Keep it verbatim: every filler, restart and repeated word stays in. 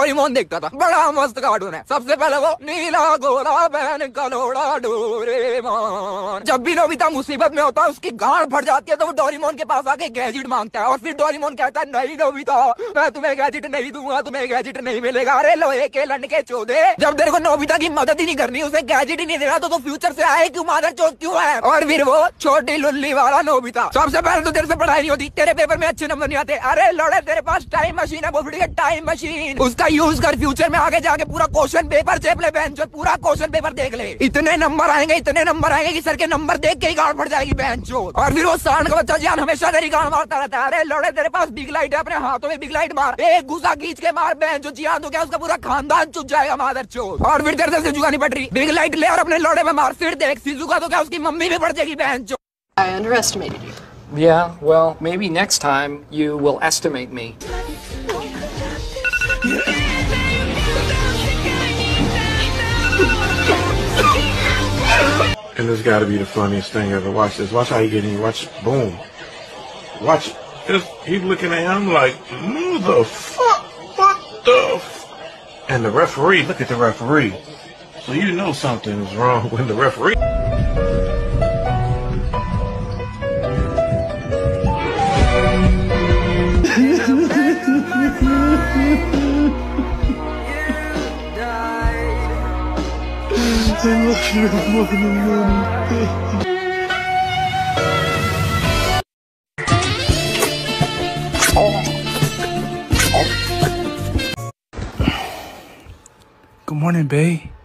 Doraemon देखता था, बड़ा मस्त कार्टून है। सबसे पहले वो नीला गोरा बहन का लोड़ा डोरेमोन। जब भी नोबिता मुसीबत में होता है, उसकी गांड फट जाती है, तो वो डोरेमोन के पास आके गैजेट मांगता है और फिर डोरेमोन कहता है नहीं नोबिता, मैं तुम्हें गैजेट नहीं दूंगा, तुम्हें गैजेट नहीं मिलेगा। अरे लोहे के लंडके चोदे, जब तेरे को नोबिता की मदद ही नहीं करनी, उसे गैजेट ही नहीं देना, तो तो फ्यूचर से आए क्यों, मादर चोद क्यों है। और फिर वो छोटी लुल्ली वाला नोबिता, सबसे पहले तो तेरे से पढ़ाई नहीं होती, तेरे पेपर में अच्छे नंबर नहीं आते। अरे लौड़े तेरे पास टाइम मशीन है, बोल टाइम मशीन, उसका यूज कर फ्यूचर में आगे जाके पूरा क्वेश्चन पेपर चेप ले बहन, पूरा क्वेश्चन पेपर देख ले। इतने नंबर आएंगे, इतने नंबर आएंगे कि सर के नंबर देख के ही गांड फट जाएगी बहन चोद। और फिर वो सांड का बच्चा जान हमेशा तेरी गांड मारता रहता है। अरे लौड़े तेरे पास बिग लाइट है, अपने हाथों में बिग लाइट मार, एक घुसा खींच के मार बहन जो जियान, तो क्या उसका पूरा खानदान चुप जाएगा मादर चोद। और फिर तेरे से सिजुका नहीं पड़ रही, बिग लाइट ले और अपने लौड़े में मार, फिर देख सिजुका तो क्या उसकी मम्मी भी पड़ जाएगी बहन चोद। I underestimated you. Yeah, well, maybe next time you will estimate me. And this got to be the funniest thing ever. Watch this. Watch how he get in. Watch. Boom. Watch. This, he's looking at him like, mother fuck. What the f-? And the referee, look at the referee. So you know something is wrong when the referee. I love you more than money. Good morning, babe.